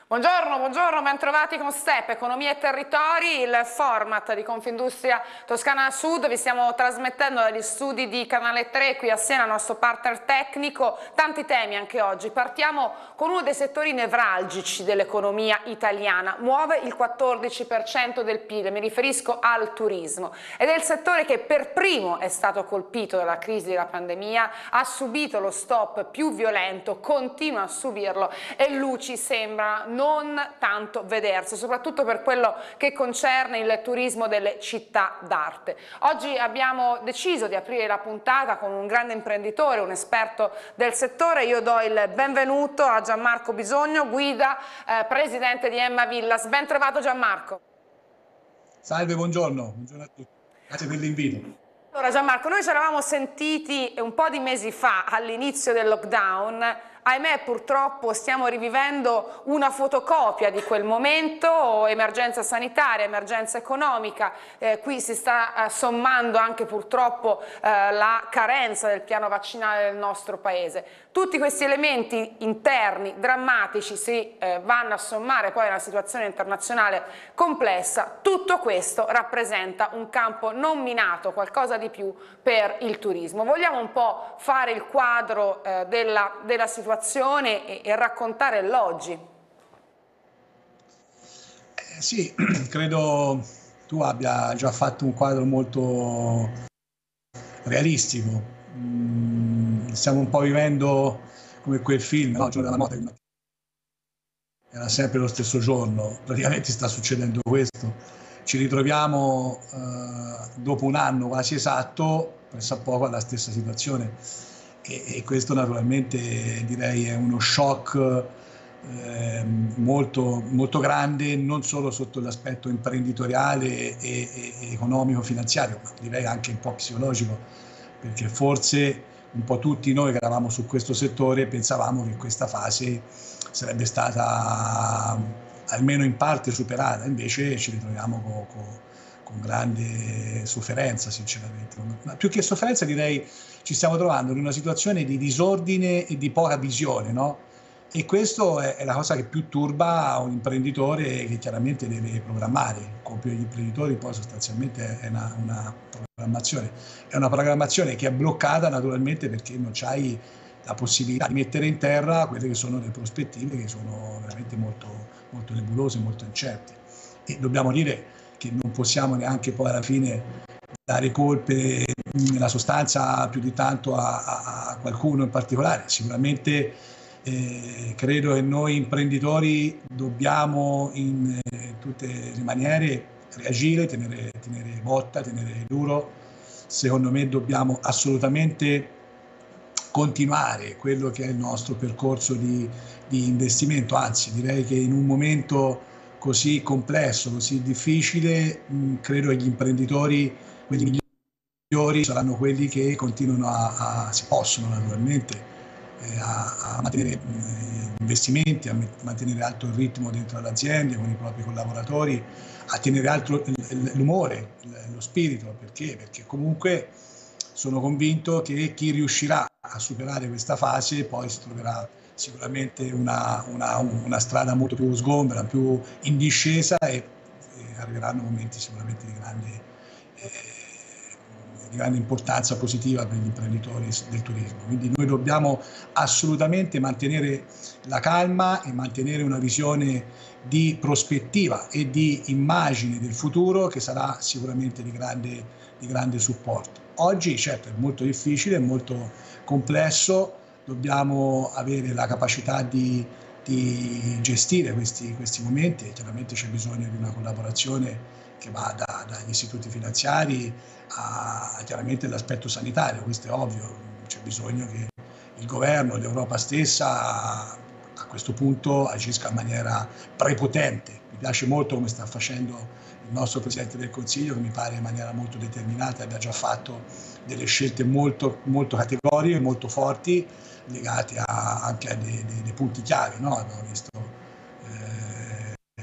Buongiorno, buongiorno, ben trovati con STEP, Economia e Territori, il format di Confindustria Toscana Sud. Vi stiamo trasmettendo dagli studi di Canale 3 qui a Siena, il nostro partner tecnico. Tanti temi anche oggi. Partiamo con uno dei settori nevralgici dell'economia italiana. Muove il 14% del PIL, mi riferisco al turismo. Ed è il settore che per primo è stato colpito dalla crisi della pandemia, ha subito lo stop più violento, continua a subirlo e luci sembra non tanto vedersi, soprattutto per quello che concerne il turismo delle città d'arte. Oggi abbiamo deciso di aprire la puntata con un grande imprenditore, un esperto del settore. Io do il benvenuto a Gianmarco Bisogno, guida, presidente di Emma Villas. Ben trovato Gianmarco. Salve, buongiorno a tutti, grazie per l'invito. Allora Gianmarco, noi ci eravamo sentiti un po' di mesi fa all'inizio del lockdown. Ahimè, purtroppo stiamo rivivendo una fotocopia di quel momento, emergenza sanitaria, emergenza economica, qui si sta sommando anche purtroppo la carenza del piano vaccinale del nostro paese. Tutti questi elementi interni drammatici si vanno a sommare poi a una situazione internazionale complessa. Tutto questo rappresenta un campo non minato, qualcosa di più per il turismo. Vogliamo un po' fare il quadro della situazione e raccontare l'oggi? Sì, credo tu abbia già fatto un quadro molto realistico. Stiamo un po' vivendo come quel film, no? Il giorno della morte, era sempre lo stesso giorno, praticamente sta succedendo questo. Ci ritroviamo dopo un anno quasi esatto, pressappoco alla stessa situazione. E questo naturalmente direi è uno shock molto, molto grande, non solo sotto l'aspetto imprenditoriale e economico-finanziario, ma direi anche un po' psicologico, perché forse un po' tutti noi che eravamo su questo settore pensavamo che questa fase sarebbe stata almeno in parte superata, invece ci ritroviamo con grande sofferenza, sinceramente. Ma più che sofferenza direi ci stiamo trovando in una situazione di disordine e di poca visione, no? E questo è la cosa che più turba un imprenditore che chiaramente deve programmare. Il compito degli imprenditori poi sostanzialmente è una programmazione. È una programmazione che è bloccata naturalmente perché non c'hai la possibilità di mettere in terra quelle che sono le prospettive che sono veramente molto, molto nebulose, molto incerte. E dobbiamo dire che non possiamo neanche poi alla fine dare colpe nella sostanza più di tanto a qualcuno in particolare. Sicuramente credo che noi imprenditori dobbiamo in tutte le maniere reagire, tenere botta, tenere duro. Secondo me dobbiamo assolutamente continuare quello che è il nostro percorso di investimento, anzi direi che in un momento così complesso, così difficile, credo che gli imprenditori, quelli migliori, saranno quelli che continuano si possono naturalmente a mantenere investimenti, a mantenere alto il ritmo dentro le aziende con i propri collaboratori, a tenere alto l'umore, lo spirito, perché comunque sono convinto che chi riuscirà a superare questa fase poi si troverà sicuramente una strada molto più sgombera, più in discesa e arriveranno momenti sicuramente di grande importanza positiva per gli imprenditori del turismo. Quindi noi dobbiamo assolutamente mantenere la calma e mantenere una visione di prospettiva e di immagine del futuro che sarà sicuramente di grande supporto. Oggi certo è molto difficile, è molto complesso, dobbiamo avere la capacità di gestire questi momenti e chiaramente c'è bisogno di una collaborazione che va dagli istituti finanziari a chiaramente l'aspetto sanitario, questo è ovvio, c'è bisogno che il governo, l'Europa stessa a questo punto agisca in maniera prepotente. Mi piace molto come sta facendo il nostro Presidente del Consiglio, che mi pare in maniera molto determinata abbia già fatto delle scelte molto, molto categoriche, molto forti, legate anche a dei punti chiave, no? Abbiamo visto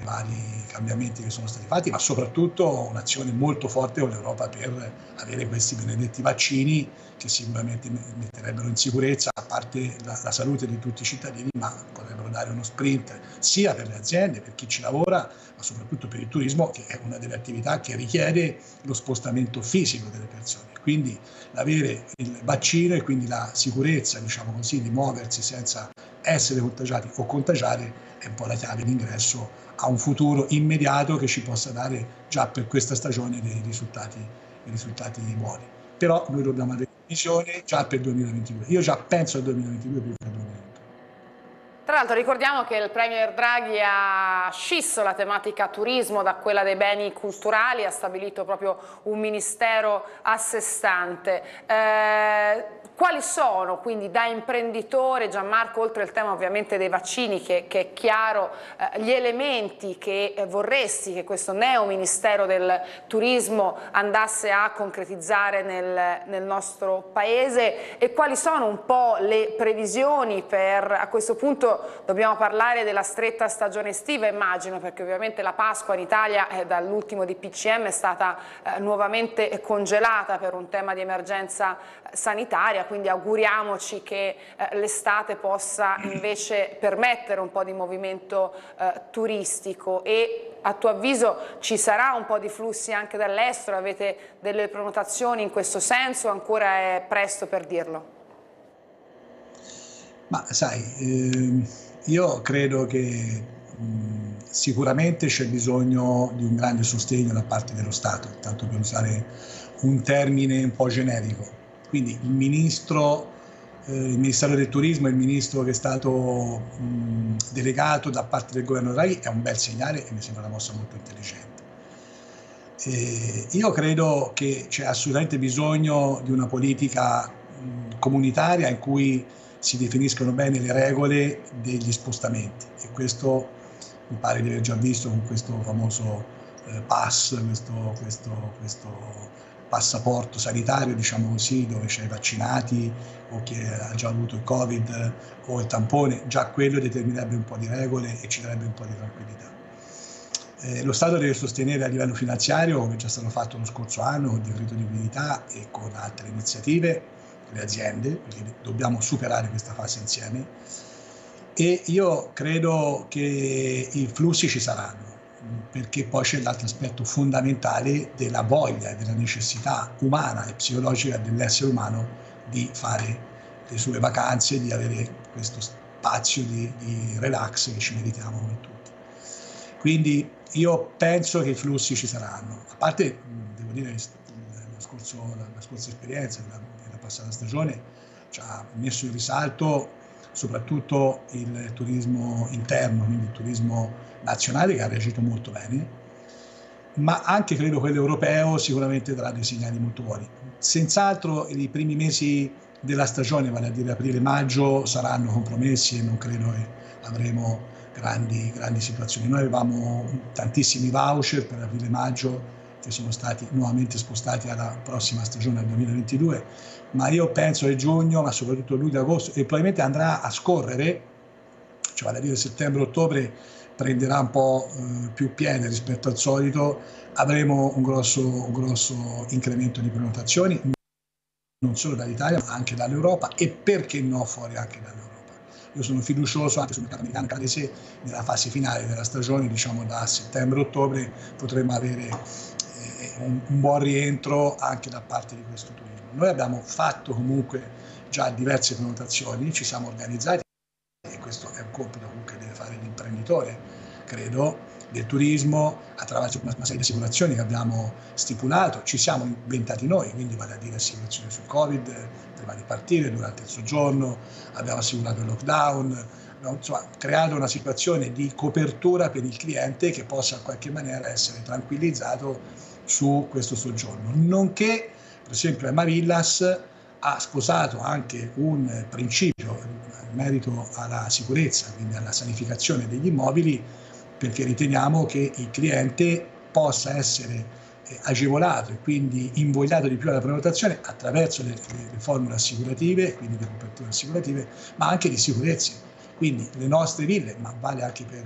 vari cambiamenti che sono stati fatti, ma soprattutto un'azione molto forte con l'Europa per avere questi benedetti vaccini che sicuramente metterebbero in sicurezza, a parte la salute di tutti i cittadini, ma potrebbero dare uno sprint sia per le aziende, per chi ci lavora, ma soprattutto per il turismo, che è una delle attività che richiede lo spostamento fisico delle persone. Quindi avere il vaccino e quindi la sicurezza, diciamo così, di muoversi senza essere contagiati o contagiare è un po' la chiave d'ingresso a un futuro immediato che ci possa dare già per questa stagione dei risultati buoni. Però noi dobbiamo avere visione già per il 2022. Io già penso al 2022 più che al 2021. Tra l'altro ricordiamo che il Premier Draghi ha scisso la tematica turismo da quella dei beni culturali, ha stabilito proprio un ministero a sé stante. Quali sono quindi da imprenditore, Gianmarco, oltre il tema ovviamente dei vaccini che è chiaro, gli elementi che vorresti che questo neo Ministero del Turismo andasse a concretizzare nel nostro Paese, e quali sono un po' le previsioni per, a questo punto dobbiamo parlare della stretta stagione estiva, immagino, perché ovviamente la Pasqua in Italia dall'ultimo DPCM è stata nuovamente congelata per un tema di emergenza sanitaria, quindi auguriamoci che l'estate possa invece permettere un po' di movimento turistico. E a tuo avviso ci sarà un po' di flussi anche dall'estero? Avete delle prenotazioni in questo senso? Ancora è presto per dirlo? Ma sai, io credo che sicuramente c'è bisogno di un grande sostegno da parte dello Stato, tanto per usare un termine un po' generico. Quindi il Ministero del Turismo, il ministro che è stato delegato da parte del governo Draghi, è un bel segnale e mi sembra una mossa molto intelligente. Io credo che c'è assolutamente bisogno di una politica comunitaria in cui si definiscono bene le regole degli spostamenti, e questo mi pare di aver già visto con questo famoso pass, questo passaporto sanitario, diciamo così, dove c'è i vaccinati o chi ha già avuto il Covid o il tampone. Già quello determinerebbe un po' di regole e ci darebbe un po' di tranquillità. Lo Stato deve sostenere a livello finanziario, come è già stato fatto lo scorso anno con il decreto di liquidità e con altre iniziative, le aziende, perché dobbiamo superare questa fase insieme, e io credo che i flussi ci saranno, perché poi c'è l'altro aspetto fondamentale della voglia e della necessità umana e psicologica dell'essere umano di fare le sue vacanze, di avere questo spazio di relax che ci meritiamo come tutti. Quindi io penso che i flussi ci saranno, a parte, devo dire, la scorsa esperienza della passata stagione ci ha messo in risalto soprattutto il turismo interno, quindi il turismo nazionale, che ha reagito molto bene, ma anche credo quello europeo sicuramente darà dei segnali molto buoni. Senz'altro i primi mesi della stagione, vale a dire aprile-maggio, saranno compromessi e non credo che avremo grandi situazioni. Noi avevamo tantissimi voucher per aprile-maggio che sono stati nuovamente spostati alla prossima stagione, al 2022, ma io penso che giugno, ma soprattutto luglio-agosto, e probabilmente andrà a scorrere, cioè vale a dire settembre-ottobre prenderà un po' più piede rispetto al solito, avremo un grosso incremento di prenotazioni, non solo dall'Italia ma anche dall'Europa, e perché no fuori anche dall'Europa. Io sono fiducioso anche sul mercato americano canadese, nella fase finale della stagione, diciamo da settembre-ottobre, potremo avere un buon rientro anche da parte di questo turismo. Noi abbiamo fatto comunque già diverse prenotazioni, ci siamo organizzati, e questo è un compito comunque che deve fare l'imprenditore, credo, del turismo, attraverso una serie di assicurazioni che abbiamo stipulato. Ci siamo inventati noi, quindi vale a dire assicurazioni sul Covid prima di partire, durante il soggiorno, abbiamo assicurato il lockdown, abbiamo creato una situazione di copertura per il cliente che possa in qualche maniera essere tranquillizzato su questo soggiorno. Nonché, per esempio, Emma Villas ha sposato anche un principio in merito alla sicurezza, quindi alla sanificazione degli immobili, perché riteniamo che il cliente possa essere agevolato e quindi invogliato di più alla prenotazione attraverso le formule assicurative, quindi le coperture assicurative, ma anche di sicurezza. Quindi le nostre ville, ma vale anche per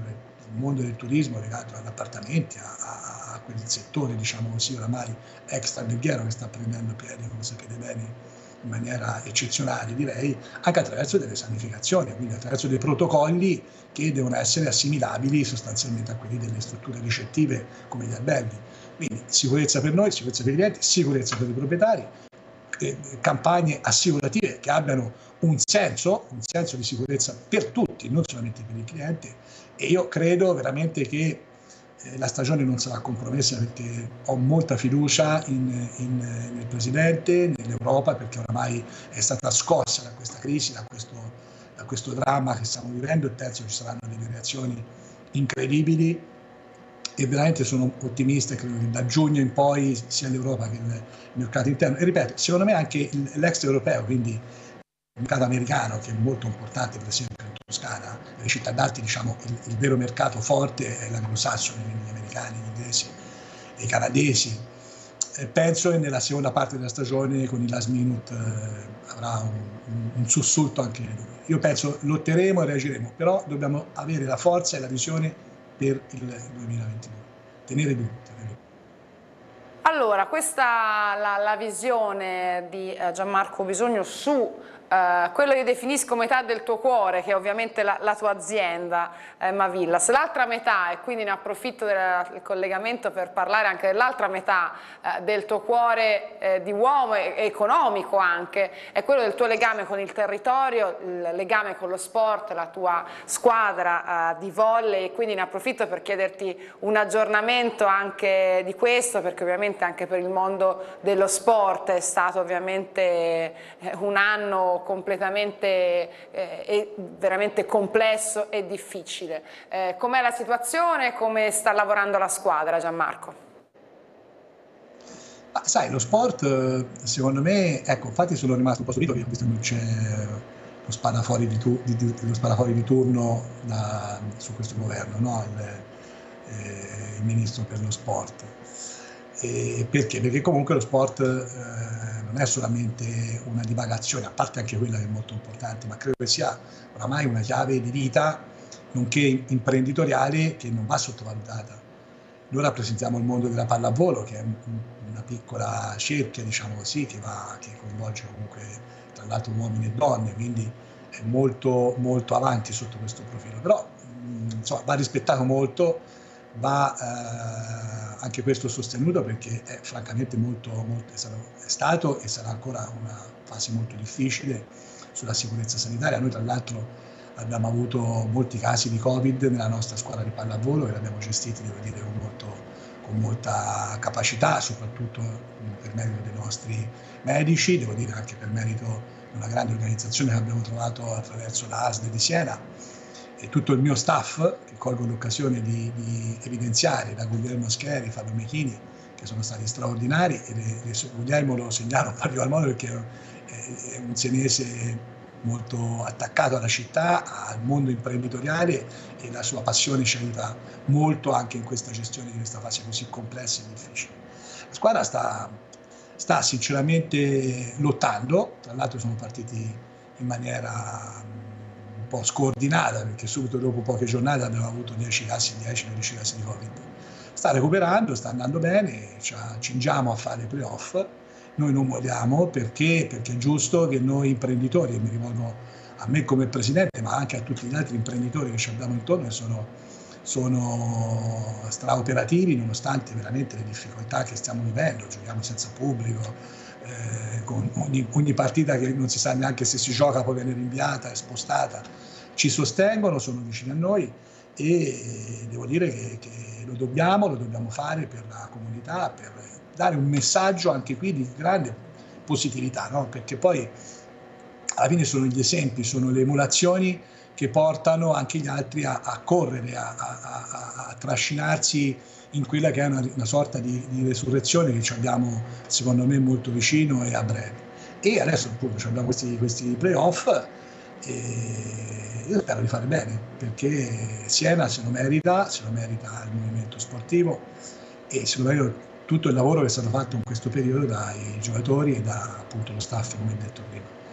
il mondo del turismo legato agli appartamenti, a quel settore, diciamo così, oramai extra alberghiero che sta prendendo piede, come sapete bene, in maniera eccezionale, direi, anche attraverso delle sanificazioni, quindi attraverso dei protocolli che devono essere assimilabili sostanzialmente a quelli delle strutture ricettive come gli alberghi. Quindi sicurezza per noi, sicurezza per i clienti, sicurezza per i proprietari, campagne assicurative che abbiano un senso di sicurezza per tutti, non solamente per il cliente, e io credo veramente che la stagione non sarà compromessa, perché ho molta fiducia nel Presidente, nell'Europa, perché oramai è stata scossa da questa crisi, da questo dramma che stiamo vivendo, e penso ci saranno delle reazioni incredibili, e veramente sono ottimista, e credo che da giugno in poi sia l'Europa che il mercato interno, e ripeto, secondo me anche l'extraeuropeo, quindi il mercato americano, che è molto importante per esempio in Toscana, nelle città d'arte, diciamo, il vero mercato forte è l'anglosassone, quindi gli americani, gli inglesi e i canadesi. Penso che nella seconda parte della stagione con il last minute avrà un sussulto anche noi. Io penso lotteremo e reagiremo, però dobbiamo avere la forza e la visione per il 2022. Tenere duro. Allora, questa è la visione di Gianmarco Bisogno su quello che io definisco metà del tuo cuore, che è ovviamente la tua azienda, Mavillas. L'altra metà, e quindi ne approfitto del collegamento per parlare anche dell'altra metà del tuo cuore di uomo e economico anche, è quello del tuo legame con il territorio, il legame con lo sport, la tua squadra di volley, e quindi ne approfitto per chiederti un aggiornamento anche di questo, perché ovviamente anche per il mondo dello sport è stato ovviamente un anno completamente veramente complesso e difficile. Com'è la situazione? Come sta lavorando la squadra, Gianmarco? Sai, lo sport secondo me, ecco, infatti sono rimasto un po' stupito, visto che non c'è lo spadafori di turno su questo governo, no? Il ministro per lo sport. Perché? Perché comunque lo sport non è solamente una divagazione, a parte anche quella che è molto importante, ma credo che sia oramai una chiave di vita, nonché imprenditoriale, che non va sottovalutata. Noi rappresentiamo il mondo della pallavolo, che è una piccola cerchia, diciamo così, che coinvolge comunque tra l'altro uomini e donne, quindi è molto, molto avanti sotto questo profilo. Però insomma, va rispettato molto, va anche questo sostenuto, perché è francamente è stato e sarà ancora una fase molto difficile sulla sicurezza sanitaria. Noi tra l'altro abbiamo avuto molti casi di Covid nella nostra squadra di pallavolo, e l'abbiamo gestiti, devo dire, con molta capacità, soprattutto per merito dei nostri medici, devo dire anche per merito di una grande organizzazione che abbiamo trovato attraverso la ASL di Siena, e tutto il mio staff, che colgo l'occasione di evidenziare, da Guglielmo Scheri, Fabio Mechini, che sono stati straordinari, e Guglielmo lo segnalo in particolar modo perché è un senese molto attaccato alla città, al mondo imprenditoriale, e la sua passione ci aiuta molto anche in questa gestione di questa fase così complessa e difficile. La squadra sta sinceramente lottando, tra l'altro sono partiti in maniera un po' scordinata, perché subito dopo poche giornate abbiamo avuto 10-12 casi di Covid. Sta recuperando, sta andando bene, ci accingiamo a fare i playoff. Noi non molliamo, perché è giusto che noi imprenditori, e mi rivolgo a me come presidente, ma anche a tutti gli altri imprenditori che ci abbiamo intorno, e sono straoperativi nonostante veramente le difficoltà che stiamo vivendo. Giochiamo senza pubblico, con ogni partita che non si sa neanche se si gioca poi viene rinviata e spostata. Ci sostengono, sono vicini a noi, e devo dire che lo dobbiamo fare per la comunità, per dare un messaggio anche qui di grande positività, no? Perché poi alla fine sono gli esempi, sono le emulazioni che portano anche gli altri a correre, a trascinarsi in quella che è una sorta di resurrezione che ci abbiamo, secondo me, molto vicino e a breve. E adesso appunto abbiamo questi playoff, e io spero di fare bene, perché Siena se lo merita il movimento sportivo, e se lo merita tutto il lavoro che è stato fatto in questo periodo dai giocatori e da appunto lo staff, come detto prima.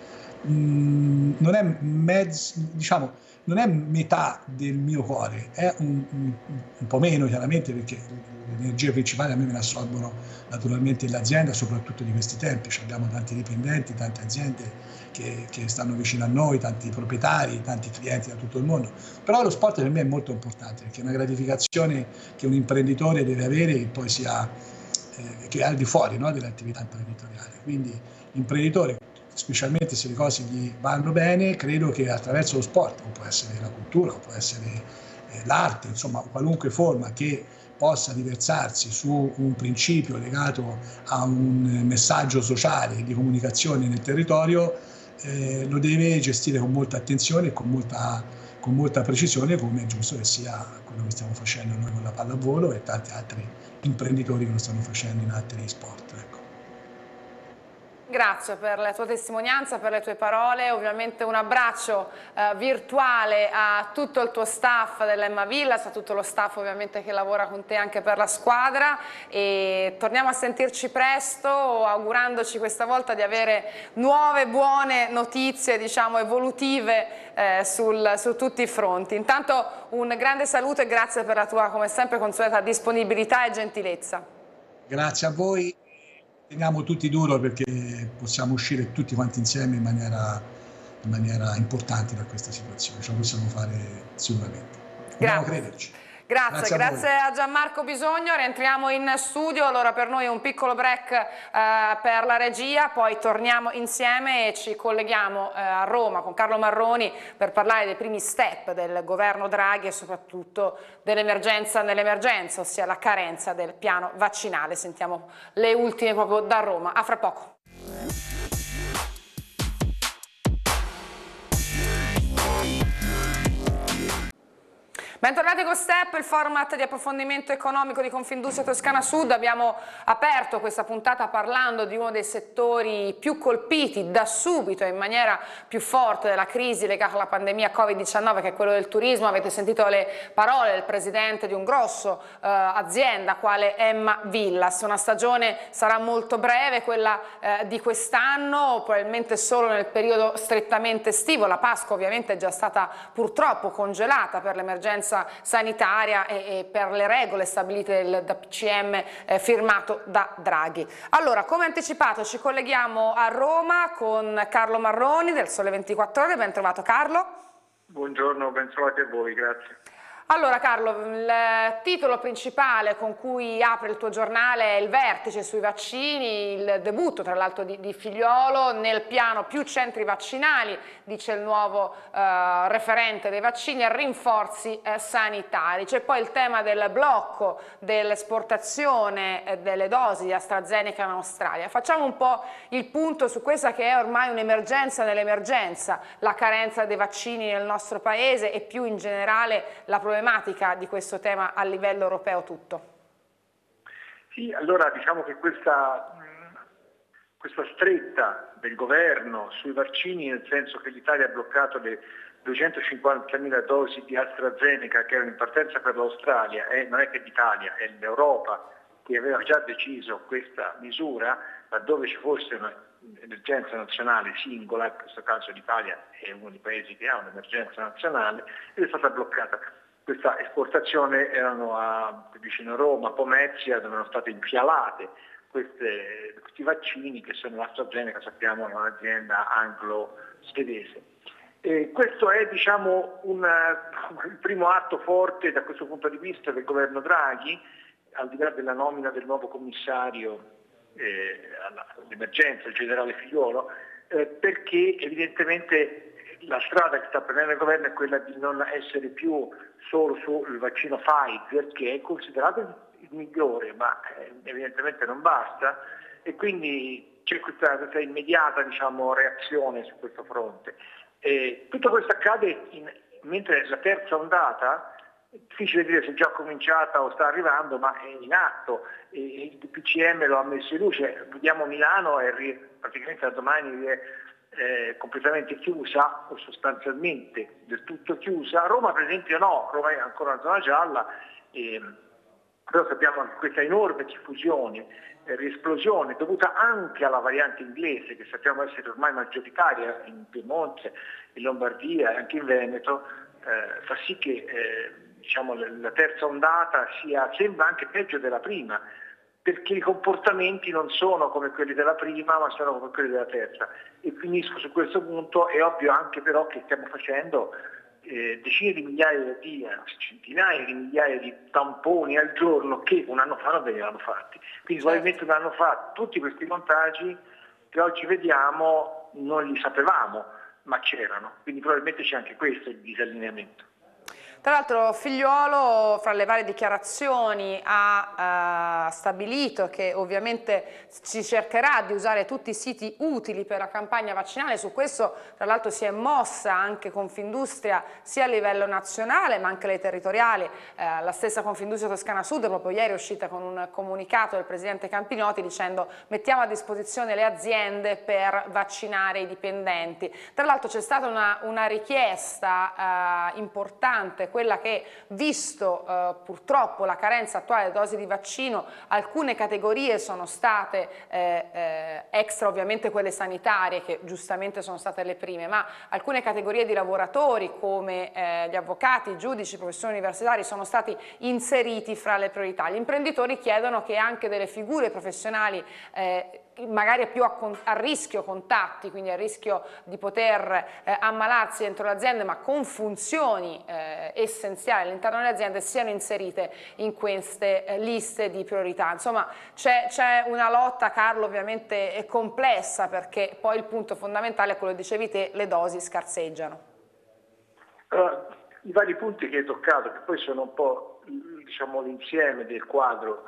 non è diciamo, non è metà del mio cuore, è un po' meno chiaramente, perché l'energia principale a me me la assorbono naturalmente l'azienda, soprattutto di questi tempi. Abbiamo tanti dipendenti, tante aziende che stanno vicino a noi, tanti proprietari, tanti clienti da tutto il mondo. Però lo sport per me è molto importante, perché è una gratificazione che un imprenditore deve avere, che poi sia che è al di fuori, no, dell'attività imprenditoriale. Quindi l'imprenditore, specialmente se le cose gli vanno bene, credo che attraverso lo sport, o può essere la cultura, o può essere l'arte, insomma qualunque forma che possa diversarsi su un principio legato a un messaggio sociale di comunicazione nel territorio, lo deve gestire con molta attenzione e con molta precisione, come è giusto che sia quello che stiamo facendo noi con la pallavolo e tanti altri imprenditori che lo stanno facendo in altri sport. Ecco. Grazie per la tua testimonianza, per le tue parole, ovviamente un abbraccio virtuale a tutto il tuo staff dell'Emma Villas, a tutto lo staff ovviamente che lavora con te anche per la squadra, e torniamo a sentirci presto, augurandoci questa volta di avere nuove buone notizie, diciamo evolutive su tutti i fronti. Intanto un grande saluto e grazie per la tua, come sempre, consueta disponibilità e gentilezza. Grazie a voi. Teniamo tutti duro perché possiamo uscire tutti quanti insieme in maniera importante da questa situazione. Ce lo possiamo fare sicuramente. Dobbiamo crederci. Grazie a Gianmarco Bisogno, rientriamo in studio. Allora per noi un piccolo break per la regia, poi torniamo insieme e ci colleghiamo a Roma con Carlo Marroni per parlare dei primi step del governo Draghi e soprattutto dell'emergenza nell'emergenza, ossia la carenza del piano vaccinale. Sentiamo le ultime proprio da Roma. A fra poco. Bentornati con Step, il format di approfondimento economico di Confindustria Toscana Sud. Abbiamo aperto questa puntata parlando di uno dei settori più colpiti da subito e in maniera più forte dalla crisi legata alla pandemia Covid-19, che è quello del turismo. Avete sentito le parole del presidente di un grosso azienda quale Emma Villas. Una stagione sarà molto breve, quella di quest'anno, probabilmente solo nel periodo strettamente estivo. La Pasqua ovviamente è già stata purtroppo congelata per l'emergenza sanitaria e per le regole stabilite dal PCM firmato da Draghi. Allora, come anticipato, ci colleghiamo a Roma con Carlo Marroni del Sole 24 Ore. Ben trovato Carlo. Buongiorno, ben trovati a voi, grazie. Allora Carlo, il titolo principale con cui apre il tuo giornale è il vertice sui vaccini, il debutto tra l'altro di Figliuolo nel piano più centri vaccinali, dice il nuovo referente dei vaccini, e rinforzi sanitari. C'è poi il tema del blocco dell'esportazione delle dosi di AstraZeneca in Australia. Facciamo un po' il punto su questa che è ormai un'emergenza nell'emergenza, la carenza dei vaccini nel nostro paese e più in generale la problematica di questo tema a livello europeo tutto. Sì, allora diciamo che questa stretta del governo sui vaccini, nel senso che l'Italia ha bloccato le 250.000 dosi di AstraZeneca che erano in partenza per l'Australia, e non è che l'Italia, è l'Europa che aveva già deciso questa misura, laddove ci fosse un'emergenza nazionale singola, in questo caso l'Italia è uno dei paesi che ha un'emergenza nazionale, ed è stata bloccata. Questa esportazione erano vicino a Roma, Pomezia, dove erano state infialate questi vaccini, che sono l'AstraZeneca, sappiamo, è un'azienda anglo-svedese. Questo è, diciamo, il primo atto forte da questo punto di vista del governo Draghi, al di là della nomina del nuovo commissario all'emergenza, il generale Figliuolo, perché evidentemente la strada che sta prendendo il governo è quella di non essere più solo sul vaccino Pfizer, che è considerato il migliore, ma evidentemente non basta, e quindi c'è questa immediata, diciamo, reazione su questo fronte. Tutto questo accade mentre la terza ondata, è difficile dire se è già cominciata o sta arrivando, ma è in atto. Il PCM lo ha messo in luce. Vediamo Milano, praticamente da domani è completamente chiusa o sostanzialmente del tutto chiusa. Roma per esempio no, Roma è ancora una zona gialla, però sappiamo che questa enorme diffusione, riesplosione dovuta anche alla variante inglese, che sappiamo essere ormai maggioritaria in Piemonte, in Lombardia e anche in Veneto, fa sì che diciamo, la terza ondata sembra anche peggio della prima, perché i comportamenti non sono come quelli della prima, ma sono come quelli della terza. E finisco su questo punto. È ovvio anche però che stiamo facendo decine di migliaia centinaia di migliaia di tamponi al giorno che un anno fa non venivano fatti. Quindi probabilmente un anno fa tutti questi contagi che oggi vediamo non li sapevamo, ma c'erano. Quindi probabilmente c'è anche questo il disallineamento. Tra l'altro Figliuolo, fra le varie dichiarazioni, ha stabilito che ovviamente si cercherà di usare tutti i siti utili per la campagna vaccinale. Su questo tra l'altro si è mossa anche Confindustria sia a livello nazionale ma anche le territoriali. La stessa Confindustria Toscana Sud proprio ieri è uscita con un comunicato del presidente Campinotti dicendo: mettiamo a disposizione le aziende per vaccinare i dipendenti. Tra l'altro c'è stata una richiesta importante, quella che, visto purtroppo la carenza attuale delle dosi di vaccino, alcune categorie sono state, extra ovviamente quelle sanitarie che giustamente sono state le prime, ma alcune categorie di lavoratori come gli avvocati, i giudici, i professori universitari sono stati inseriti fra le priorità. Gli imprenditori chiedono che anche delle figure professionali magari più a rischio contatti, quindi a rischio di poter ammalarsi dentro l'azienda, ma con funzioni essenziali all'interno delle aziende, siano inserite in queste liste di priorità. Insomma, c'è una lotta, Carlo, ovviamente complessa, perché poi il punto fondamentale è quello che dicevi te: le dosi scarseggiano. Allora, i vari punti che hai toccato, che poi sono un po', diciamo, l'insieme del quadro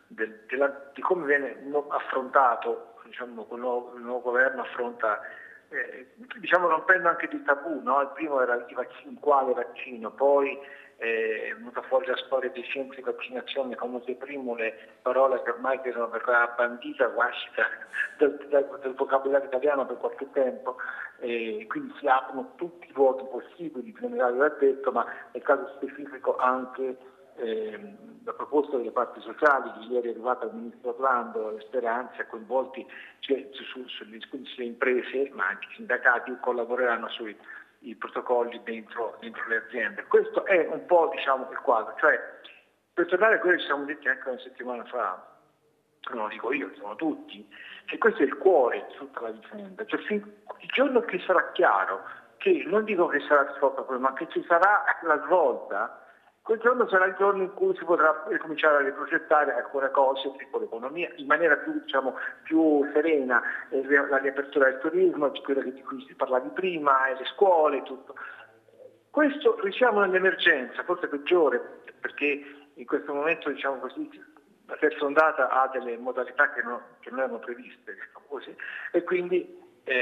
di come viene affrontato, diciamo, il nuovo governo affronta, diciamo, rompendo anche di tabù, no? Il primo era il vaccino, quale vaccino, poi è venuta fuori la storia dei centri di vaccinazione, come se primo le parole che ormai verrà bandita quasi dal vocabolario italiano per qualche tempo, quindi si aprono tutti i luoghi possibili, il generale l'ha detto, ma nel caso specifico anche la proposta delle parti sociali che ieri è arrivata al ministro Orlando e Speranza, coinvolti sulle imprese, ma anche i sindacati collaboreranno sui protocolli dentro le aziende. Questo è un po', diciamo, il quadro, cioè per tornare a quello che ci siamo detti anche una settimana fa, non lo dico io, sono tutti, che questo è il cuore di tutta la vicenda, cioè il giorno che sarà chiaro, che non dico che sarà risolto, ma che ci sarà la svolta, quel giorno sarà il giorno in cui si potrà cominciare a riprogettare alcune cose, tipo l'economia, in maniera più, diciamo, più serena, la riapertura del turismo, quella di cui si parlava prima, le scuole, tutto. Questo siamo nell'emergenza, forse peggiore, perché in questo momento, diciamo così, la terza ondata ha delle modalità che non erano previste, diciamo così, e quindi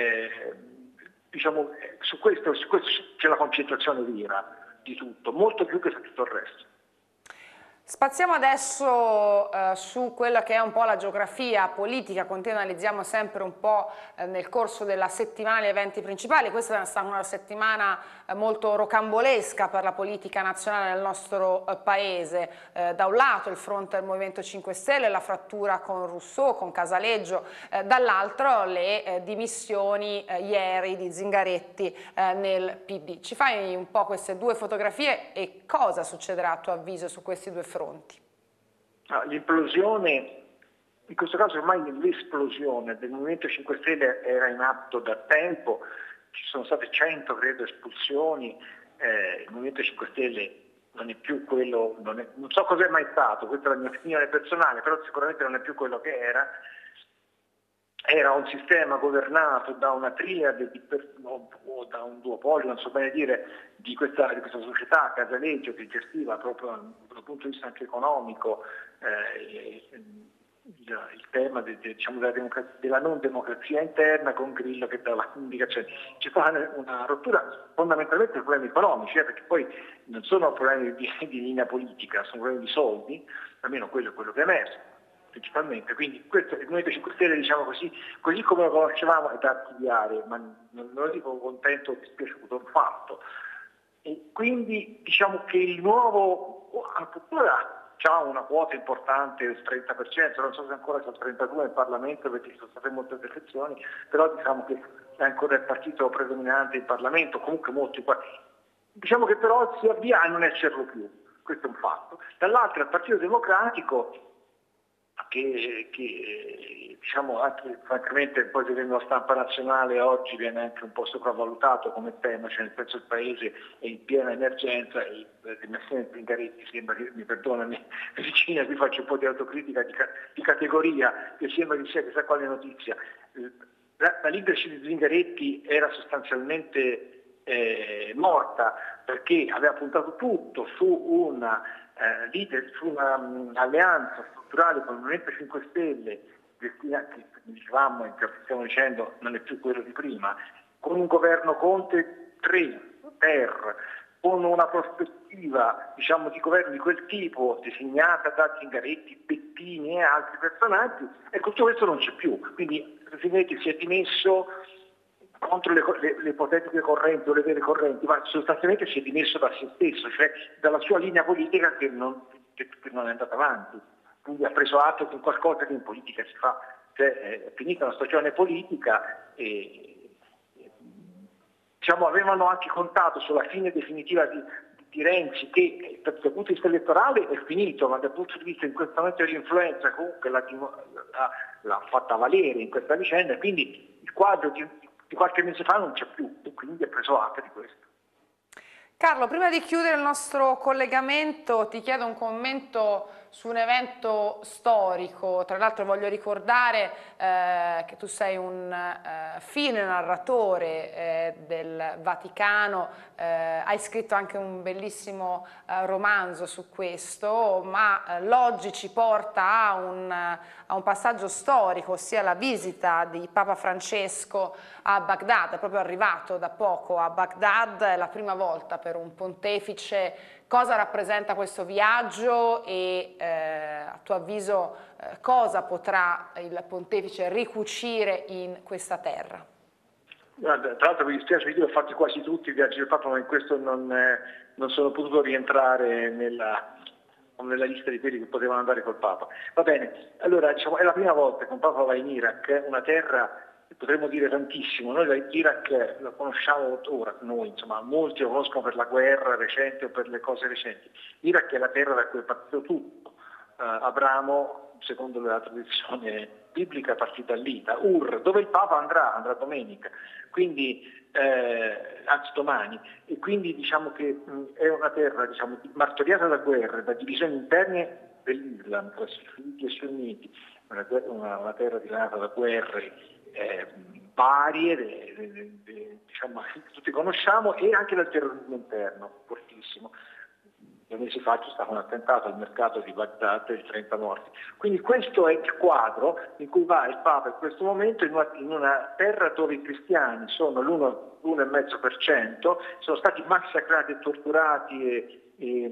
diciamo, su questo c'è la concentrazione vera di tutto, molto più che su tutto il resto. Spaziamo adesso su quella che è un po' la geografia politica, analizziamo sempre un po' nel corso della settimana gli eventi principali. Questa è stata una settimana molto rocambolesca per la politica nazionale del nostro paese. Da un lato il fronte del Movimento 5 Stelle, la frattura con Rousseau, con Casaleggio, dall'altro le dimissioni ieri di Zingaretti nel PD. Ci fai un po' queste due fotografie e cosa succederà a tuo avviso su questi due fronti? L'implosione, in questo caso ormai l'esplosione del Movimento 5 Stelle era in atto da tempo, ci sono state 100 credo espulsioni, il Movimento 5 Stelle non è più quello, non so cos'è mai stato, questa è la mia opinione personale, però sicuramente non è più quello che era un sistema governato da una triade o da un duopolio, non so bene dire, di questa società, Casaleggio, che gestiva proprio dal punto di vista anche economico il tema diciamo, della non democrazia interna, con Grillo che dava indicazioni. C'è stata una rottura fondamentalmente per problemi economici, perché poi non sono problemi di linea politica, sono problemi di soldi, almeno quello è quello che è emerso principalmente. Quindi questo il Movimento 5 Stelle, diciamo così come lo conoscevamo, è da archiviare, ma non lo dico contento o dispiaciuto, un fatto. E quindi diciamo che il nuovo, addirittura c'ha una quota importante del 30%, non so se ancora c'è il 32% nel Parlamento perché ci sono state molte defezioni, però diciamo che è ancora il partito predominante in Parlamento, comunque molti. Diciamo che però si avvia a non esserlo più, questo è un fatto. Dall'altro il Partito Democratico, che diciamo anche francamente poi vedendo la stampa nazionale oggi viene anche un po' sopravvalutato come tema, cioè nel senso il paese è in piena emergenza e Massimo Zingaretti sembra che, mi perdonami Virginia, qui faccio un po' di autocritica di categoria, che sembra che sia chissà quale notizia. La leadership di Zingaretti era sostanzialmente morta perché aveva puntato tutto su una alleanza strutturale con il Movimento 5 Stelle, che dicevamo e che stiamo dicendo non è più quello di prima, con un governo Conte 3 con una prospettiva diciamo di governo di quel tipo disegnata da Zingaretti, Bettini e altri personaggi, e tutto questo non c'è più. Quindi Zingaretti si è dimesso contro le ipotetiche correnti o le vere correnti, ma sostanzialmente si è dimesso da se stesso, cioè dalla sua linea politica che non è andata avanti. Quindi ha preso atto che qualcosa che in politica si fa, cioè è finita una stagione politica e diciamo, avevano anche contato sulla fine definitiva di Renzi, che dal punto di vista elettorale è finito, ma dal punto di vista in questo momento dell'influenza comunque l'ha fatta valere in questa vicenda, quindi il quadro di qualche mese fa non c'è più e quindi ha preso atto di questo. Carlo, prima di chiudere il nostro collegamento ti chiedo un commento su un evento storico. Tra l'altro voglio ricordare che tu sei un fine narratore del Vaticano, hai scritto anche un bellissimo romanzo su questo, ma l'oggi ci porta a un passaggio storico, ossia la visita di Papa Francesco a Baghdad. È proprio arrivato da poco a Baghdad, è la prima volta per un pontefice. Cosa rappresenta questo viaggio e a tuo avviso cosa potrà il pontefice ricucire in questa terra? Guarda, tra l'altro mi dispiace perché io ho fatto quasi tutti i viaggi del Papa, ma in questo non sono potuto rientrare nella lista di quelli che potevano andare col Papa. Va bene, allora diciamo, è la prima volta che un Papa va in Iraq, una terra potremmo dire tantissimo. Noi l'Iraq lo conosciamo ora, noi insomma, molti lo conoscono per la guerra recente o per le cose recenti. L'Iraq è la terra da cui è partito tutto. Abramo, secondo la tradizione biblica, partì da lì, da Ur, dove il Papa andrà domenica, quindi anzi domani, e quindi diciamo che è una terra diciamo, martoriata da guerre, da divisioni interne dell'Islam tra sunniti e sunniti, una terra dilagata da guerre varie, diciamo, che tutti conosciamo, e anche dal terrorismo interno fortissimo. 2 mesi fa c'è stato un attentato al mercato di Baghdad e 30 morti. Quindi questo è il quadro in cui va il Papa in questo momento in una terra dove i cristiani sono l'1,5%, sono stati massacrati e torturati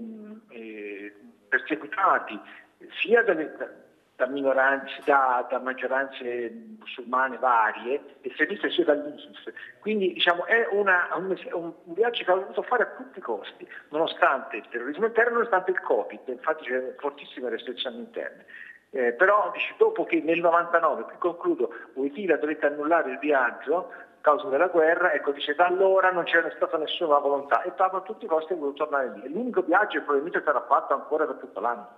e perseguitati sia da minoranze, da maggioranze musulmane varie e servite sia dall'ISIS. Quindi diciamo, è un viaggio che ha voluto fare a tutti i costi, nonostante il terrorismo interno, nonostante il Covid, infatti c'è fortissime restrizioni interne. Però dopo che nel 99, qui concludo, Wojtyla dovette annullare il viaggio a causa della guerra, ecco, dice da allora non c'era stata nessuna volontà e il Papa a tutti i costi ha voluto tornare lì. È l'unico viaggio che probabilmente sarà fatto ancora per tutto l'anno.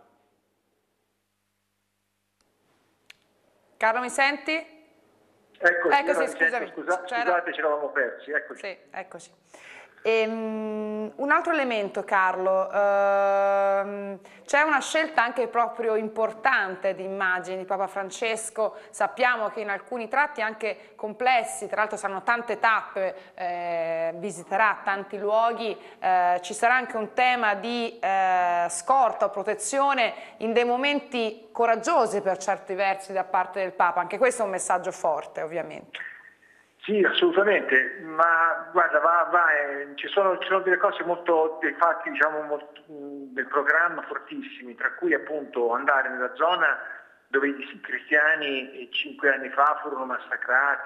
Carlo, mi senti? Eccoci, scusami. Scusate, ci eravamo persi, eccoci. Sì, eccoci. Un altro elemento, Carlo, c'è una scelta anche proprio importante di immagini di Papa Francesco. Sappiamo che in alcuni tratti anche complessi, tra l'altro saranno tante tappe, visiterà tanti luoghi, ci sarà anche un tema di scorta o protezione in dei momenti coraggiosi per certi versi da parte del Papa. Anche questo è un messaggio forte, ovviamente. Sì, assolutamente, ma guarda, ci sono delle cose dei fatti diciamo, del programma fortissimi, tra cui appunto andare nella zona dove i cristiani 5 anni fa furono massacrati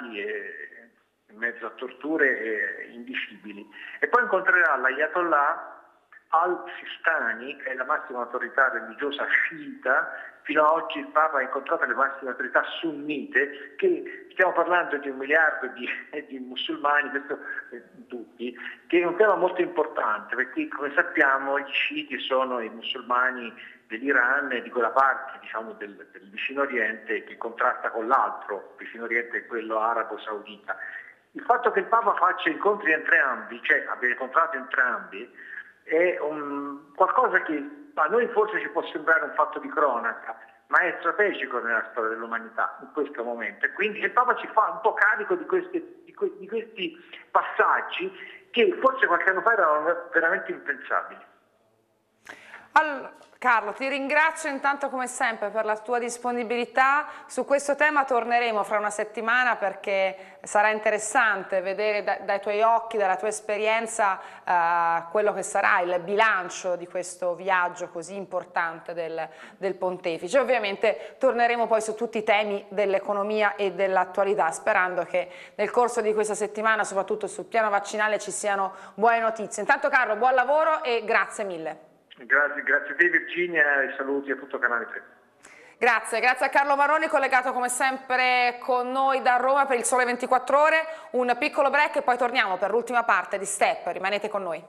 in mezzo a torture indicibili, e poi incontrerà l'Ayatollah Al-Sistani, che è la massima autorità religiosa sciita. Fino ad oggi il Papa ha incontrato le massime autorità sunnite, che stiamo parlando di 1 miliardo di musulmani, questo tutti, che è un tema molto importante, perché come sappiamo gli sciiti sono i musulmani dell'Iran e di quella parte, diciamo, del vicino Oriente che contrasta con l'altro vicino Oriente, quello arabo-saudita. Il fatto che il Papa faccia incontri entrambi, cioè abbia incontrato entrambi, è qualcosa che a noi forse ci può sembrare un fatto di cronaca, ma è strategico nella storia dell'umanità in questo momento. E quindi il Papa ci fa un po' carico di questi passaggi che forse qualche anno fa erano veramente impensabili. Carlo, ti ringrazio intanto come sempre per la tua disponibilità. Su questo tema torneremo fra una settimana, perché sarà interessante vedere dai tuoi occhi, dalla tua esperienza, quello che sarà il bilancio di questo viaggio così importante del Pontefice. Ovviamente torneremo poi su tutti i temi dell'economia e dell'attualità, sperando che nel corso di questa settimana, soprattutto sul piano vaccinale, ci siano buone notizie. Intanto Carlo, buon lavoro e grazie mille. Grazie a te Virginia e saluti a tutto Canale 3. Grazie a Carlo Marroni, collegato come sempre con noi da Roma per il Sole 24 Ore. Un piccolo break e poi torniamo per l'ultima parte di Step, rimanete con noi.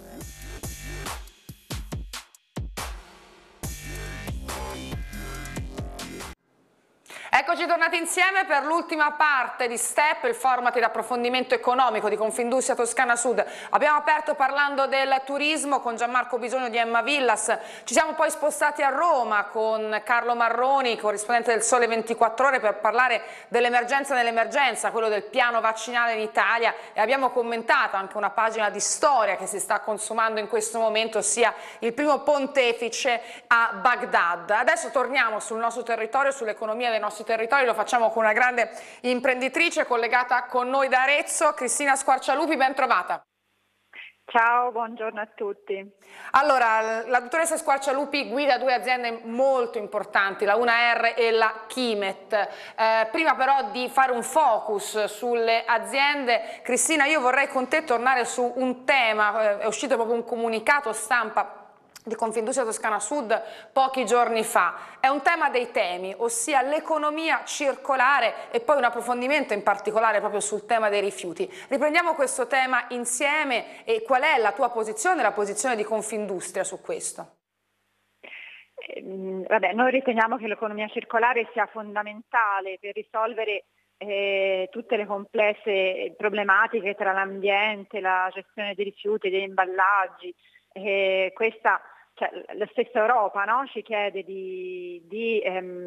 Eccoci tornati insieme per l'ultima parte di Step, il format di approfondimento economico di Confindustria Toscana Sud. Abbiamo aperto parlando del turismo con Gianmarco Bisogno di Emma Villas, ci siamo poi spostati a Roma con Carlo Marroni, corrispondente del Sole 24 Ore, per parlare dell'emergenza nell'emergenza, quello del piano vaccinale in Italia, e abbiamo commentato anche una pagina di storia che si sta consumando in questo momento, ossia il primo pontefice a Baghdad. Adesso torniamo sul nostro territorio, sull'economia dei nostri territori, lo facciamo con una grande imprenditrice collegata con noi da Arezzo, Cristina Squarcialupi, ben trovata. Ciao, buongiorno a tutti. Allora, la dottoressa Squarcialupi guida 2 aziende molto importanti, la Unaer e la Chimet. Prima però di fare un focus sulle aziende, Cristina, io vorrei con te tornare su un tema, è uscito proprio un comunicato stampa di Confindustria Toscana Sud pochi giorni fa. È un tema dei temi, ossia l'economia circolare e poi un approfondimento in particolare proprio sul tema dei rifiuti. Riprendiamo questo tema insieme e qual è la tua posizione, la posizione di Confindustria su questo? Noi riteniamo che l'economia circolare sia fondamentale per risolvere tutte le complesse problematiche tra l'ambiente, la gestione dei rifiuti, degli imballaggi. La stessa Europa, no? Ci chiede di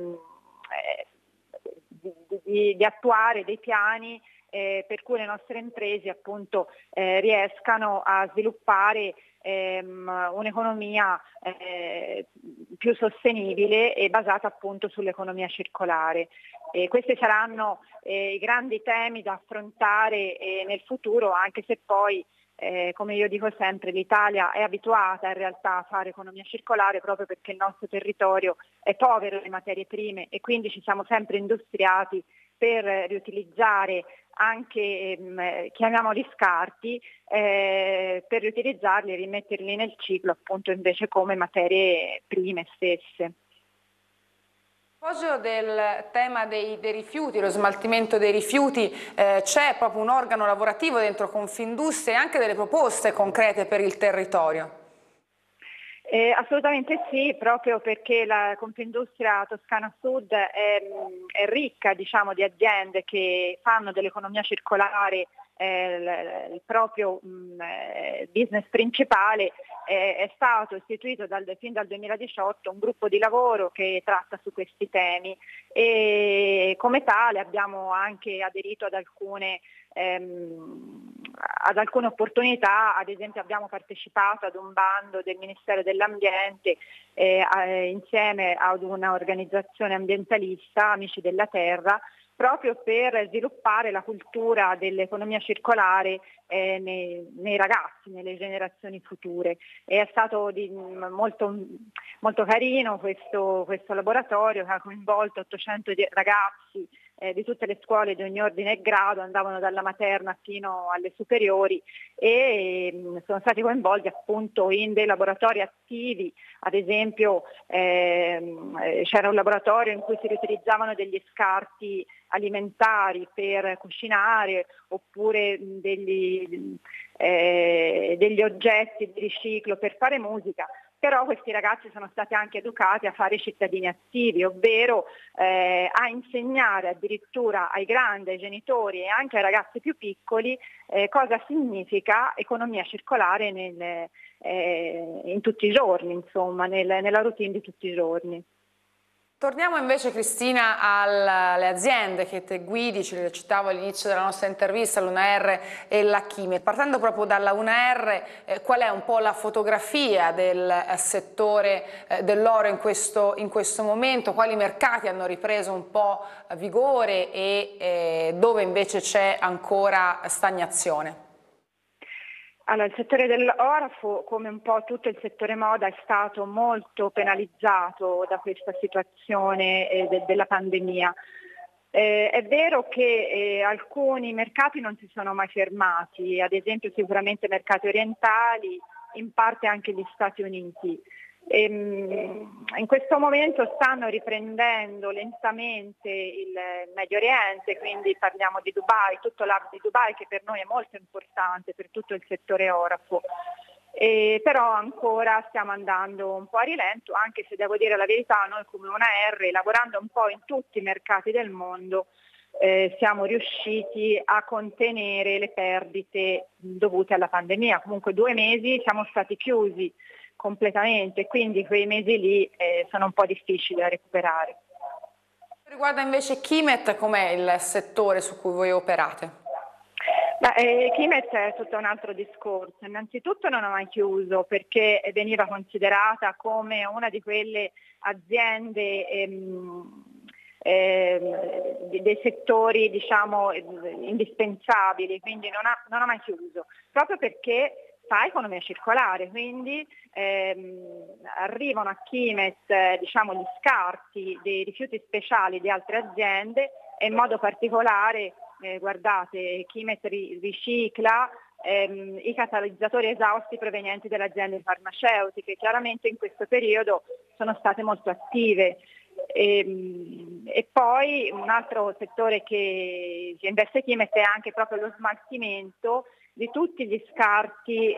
attuare dei piani per cui le nostre imprese appunto riescano a sviluppare un'economia più sostenibile e basata appunto sull'economia circolare. Questi saranno i grandi temi da affrontare nel futuro, anche se poi come io dico sempre, l'Italia è abituata in realtà a fare economia circolare proprio perché il nostro territorio è povero di materie prime e quindi ci siamo sempre industriati per riutilizzare anche, chiamiamoli scarti, per riutilizzarli e rimetterli nel ciclo appunto invece come materie prime stesse. A proposito del tema dei rifiuti, lo smaltimento dei rifiuti, c'è proprio un organo lavorativo dentro Confindustria e anche delle proposte concrete per il territorio? Assolutamente sì, proprio perché la Confindustria Toscana Sud è ricca, diciamo, di aziende che fanno dell'economia circolare il proprio business principale. È stato istituito fin dal 2018 un gruppo di lavoro che tratta su questi temi e come tale abbiamo anche aderito ad alcune opportunità. Ad esempio abbiamo partecipato ad un bando del Ministero dell'Ambiente insieme ad un'organizzazione ambientalista, Amici della Terra, proprio per sviluppare la cultura dell'economia circolare nei ragazzi, nelle generazioni future. E è stato molto, molto carino questo laboratorio che ha coinvolto 800 ragazzi di tutte le scuole di ogni ordine e grado, andavano dalla materna fino alle superiori e sono stati coinvolti appunto in dei laboratori attivi. Ad esempio c'era un laboratorio in cui si riutilizzavano degli scarti alimentari per cucinare, oppure degli oggetti di riciclo per fare musica. Però questi ragazzi sono stati anche educati a fare cittadini attivi, ovvero a insegnare addirittura ai grandi, ai genitori e anche ai ragazzi più piccoli cosa significa economia circolare in tutti i giorni, insomma, nella routine di tutti i giorni. Torniamo invece, Cristina, alle aziende che te guidi, ce le citavo all'inizio della nostra intervista, l'UNAR e la Chimet. Partendo proprio dalla UNAR, qual è un po' la fotografia del settore dell'oro in questo momento? Quali mercati hanno ripreso un po' vigore e dove invece c'è ancora stagnazione? Allora, il settore dell'orafo, come un po' tutto il settore moda, è stato molto penalizzato da questa situazione della pandemia. È vero che alcuni mercati non si sono mai fermati, ad esempio sicuramente mercati orientali, in parte anche gli Stati Uniti. In questo momento stanno riprendendo lentamente il Medio Oriente, quindi parliamo di Dubai, tutto l'hub di Dubai che per noi è molto importante per tutto il settore orafo. Però ancora stiamo andando un po' a rilento, anche se devo dire la verità, noi come UNAR, lavorando un po' in tutti i mercati del mondo, siamo riusciti a contenere le perdite dovute alla pandemia. Comunque 2 mesi siamo stati chiusi completamente, quindi quei mesi lì sono un po' difficili da recuperare. Riguarda invece Chimet, com'è il settore su cui voi operate? Chimet è tutto un altro discorso. Innanzitutto non ha mai chiuso perché veniva considerata come una di quelle aziende dei settori, diciamo, indispensabili, quindi non ha mai chiuso, proprio perché fa economia circolare, quindi arrivano a Chimet diciamo, gli scarti dei rifiuti speciali di altre aziende e in modo particolare guardate, Chimet ricicla i catalizzatori esausti provenienti dalle aziende farmaceutiche, chiaramente in questo periodo sono state molto attive. E poi un altro settore che investe Chimet è anche proprio lo smaltimento di tutti gli scarti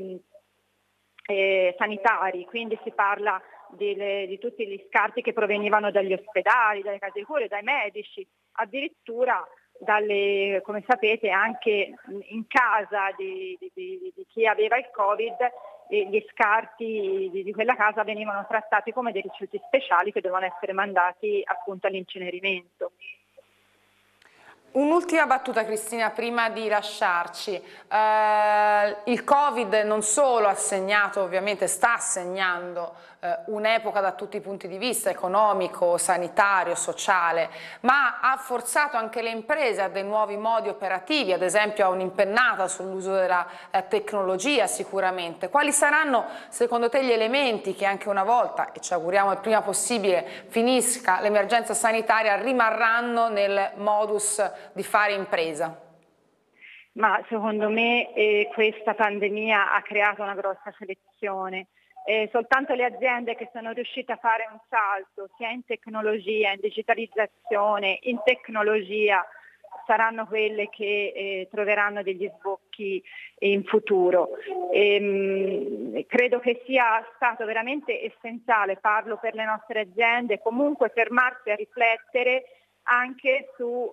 sanitari, quindi si parla di tutti gli scarti che provenivano dagli ospedali, dalle case di cura, dai medici, addirittura come sapete anche in casa di chi aveva il Covid, gli scarti di quella casa venivano trattati come dei rifiuti speciali che dovevano essere mandati appunto all'incenerimento. Un'ultima battuta, Cristina, prima di lasciarci. Il Covid non solo ha segnato, ovviamente sta segnando un'epoca da tutti i punti di vista, economico, sanitario, sociale, ma ha forzato anche le imprese a dei nuovi modi operativi, ad esempio a un'impennata sull'uso della tecnologia sicuramente. Quali saranno secondo te gli elementi che anche una volta, e ci auguriamo il prima possibile, finisca l'emergenza sanitaria, rimarranno nel modus di fare impresa? Ma secondo me questa pandemia ha creato una grossa selezione. Soltanto le aziende che sono riuscite a fare un salto sia in tecnologia, in digitalizzazione, in tecnologia saranno quelle che troveranno degli sbocchi in futuro. Credo che sia stato veramente essenziale, parlo per le nostre aziende, comunque fermarsi a riflettere anche su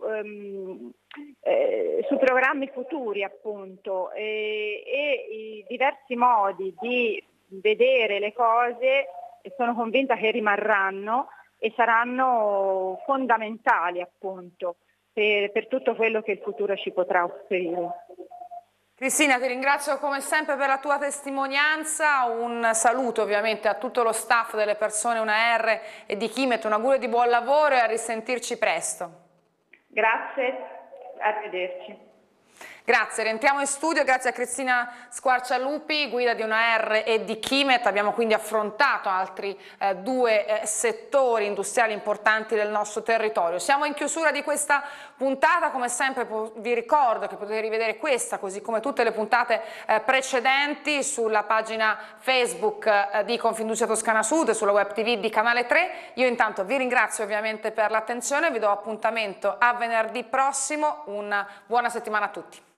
programmi futuri appunto e i diversi modi di vedere le cose, e sono convinta che rimarranno e saranno fondamentali appunto per tutto quello che il futuro ci potrà offrire. Cristina, ti ringrazio come sempre per la tua testimonianza, un saluto ovviamente a tutto lo staff delle persone UNAR e di Chimet, un augurio di buon lavoro e a risentirci presto. Grazie, arrivederci. Grazie, rientriamo in studio, grazie a Cristina Squarcialupi, guida di una R e di Chimet. Abbiamo quindi affrontato altri due settori industriali importanti del nostro territorio. Siamo in chiusura di questa puntata, come sempre vi ricordo che potete rivedere questa, così come tutte le puntate precedenti, sulla pagina Facebook di Confindustria Toscana Sud, sulla web TV di Canale 3. Io intanto vi ringrazio ovviamente per l'attenzione, vi do appuntamento a venerdì prossimo, una buona settimana a tutti.